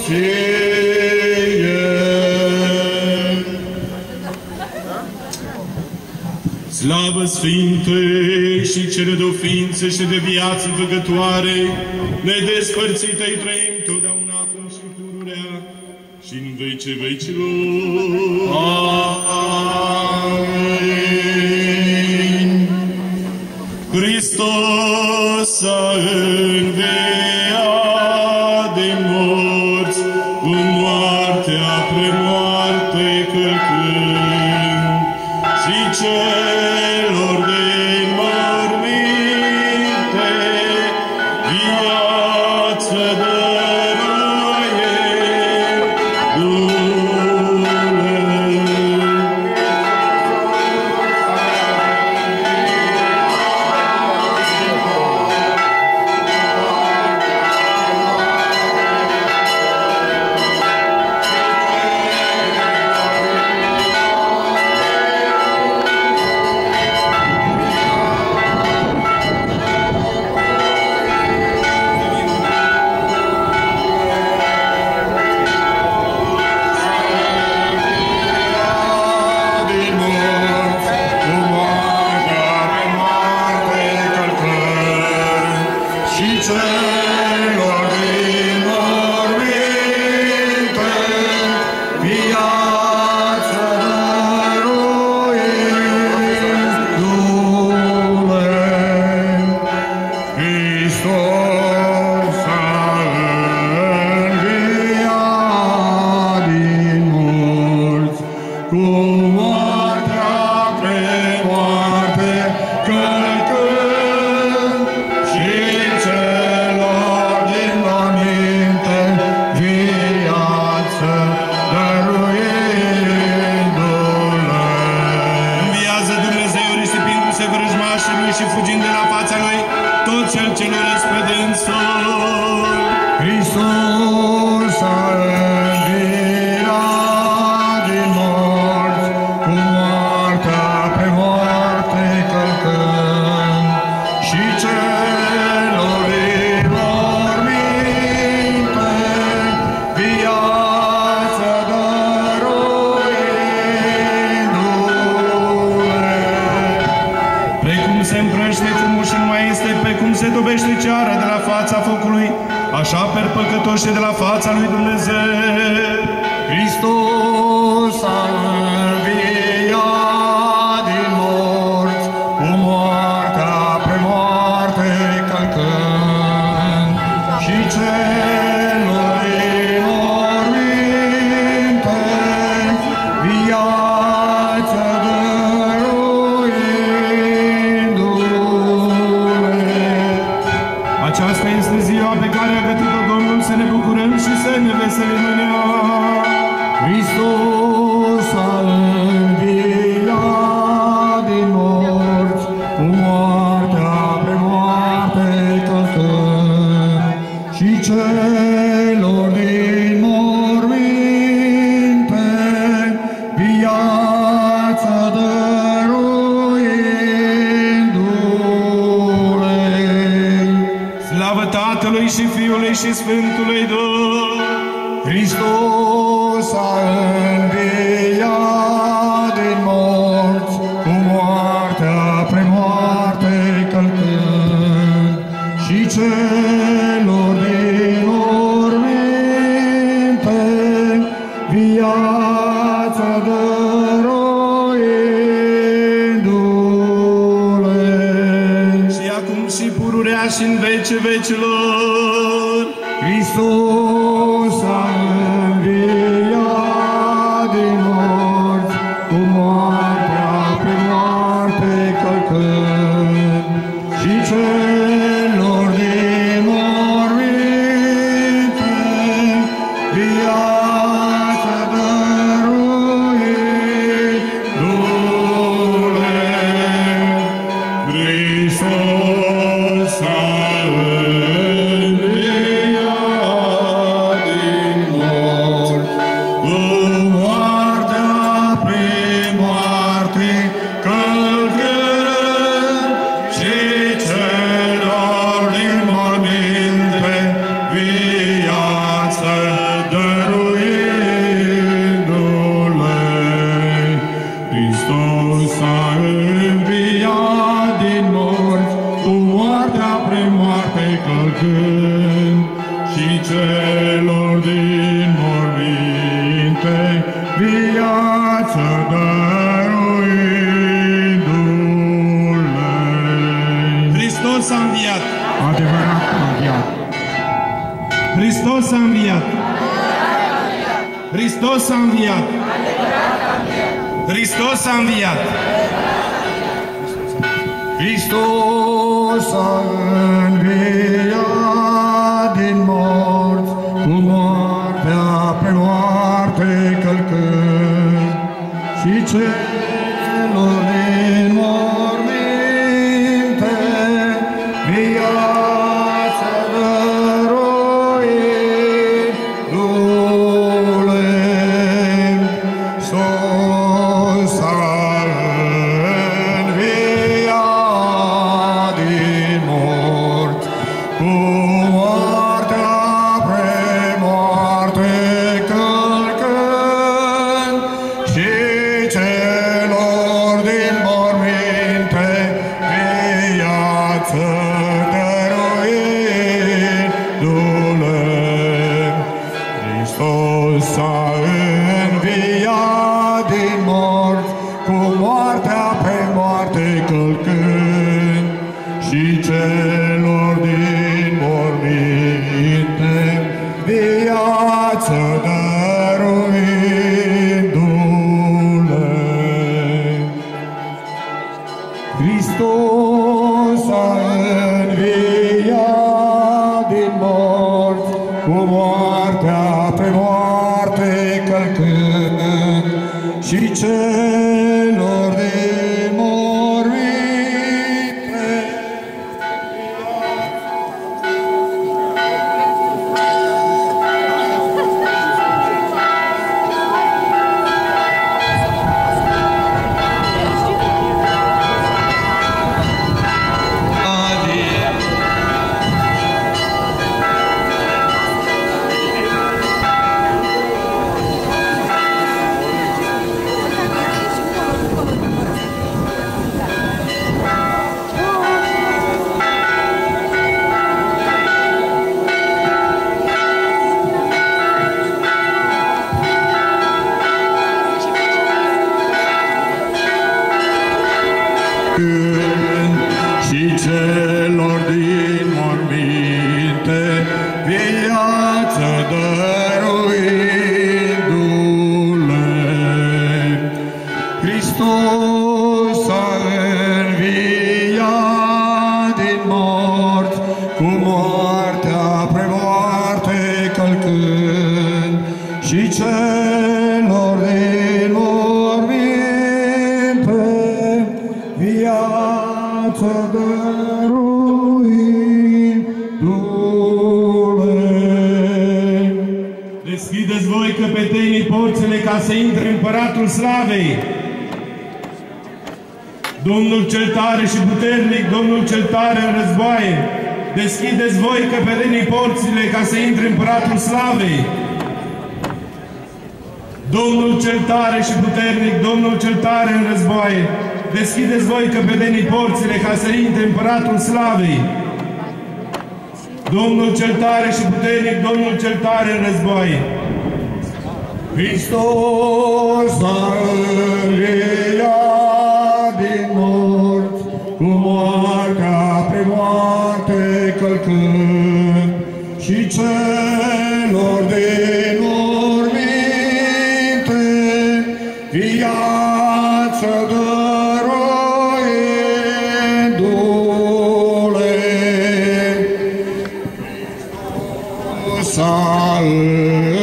Slavă Sfintei și cele de-o ființă și de viață făcătoare, nedespărțită-i trăim totdeauna, acum și pururea și în vece vecilor. Amin. Hristos a înviat din morți, cu moartea premoarte călcând, și celor din morminte viață dăruiește. așa per păcătoși de la fața lui Dumnezeu. Hristos a înviat din morți, cu moartea pre moarte călcând, și celor din morminte viață dăruindu-le. Aceasta este ziua pe care a gătit-o Domnul, să ne bucurăm și să ne veselim în ea. Hristos a înviat din morți, cu moartea pe moarte călcând, și celor din morminte viață dăruindu-le. Slavă Tatălui și Fiului și Sfântului Duh! Hristos a înviat din morți, cu moartea pre moarte călcând, și celor din morminte viață dăruindu-le. Și acum și pururea și în vece vecilor. Hristos a înviat din morți, cu moartea pe moarte călcând, și celor din morminte viață dăruindu-le. Hristos a înviat celor din morminte, viață dăruindu-le. Hristos a înviat! Adevărat a înviat! Hristos a înviat! Hristos a înviat! Hristos a înviat! Hristos a înviat din morți, cu moartea pe moarte călcând, și celor din morminte viață dăruindu-le. Hristos a înviat din morți, cu moartea pre moarte călcând, și celor din morminte viață dăruindu-le. Hristos a înviat din morți, cu moartea pe moarte călcând, și celor din morminte viață dăruindu-le. Hristos a înviat din morți, cu moartea pe moarte călcând, și celor din morminte și celor din morminte viață dăruindu-le. Hristos a înviat din morți, cu moartea pre moarte călcând, și celor din morminte viață dăruindu-le. Deschideți voi, căpetenii, porțile ca să intre Împăratul Slavei. Domnul cel tare și puternic, Domnul cel tare în războaie. Deschideți voi, căpetenii, porțile ca să intre Împăratul Slavei. Domnul cel tare și puternic, Domnul cel tare în războaie. Deschideți voi, căpetenii, porțile ca să intre Împăratul Slavei. Domnul cel tare și puternic, Domnul cel tare în războaie. Hristos a înviat din morți, cu moartea pe moarte călcând, și celor din morminte viață dăruindu-le. Hristos a